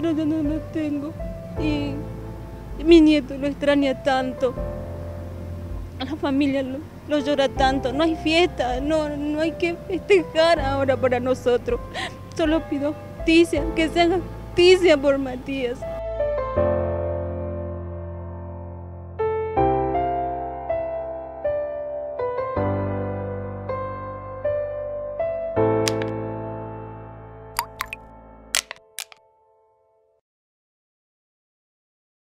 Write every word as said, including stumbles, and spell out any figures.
pero yo no lo tengo. Y mi nieto lo extraña tanto. La familia lo, lo llora tanto. No hay fiesta, no, no hay que festejar ahora para nosotros. Solo pido justicia, que se haga justicia por Matías.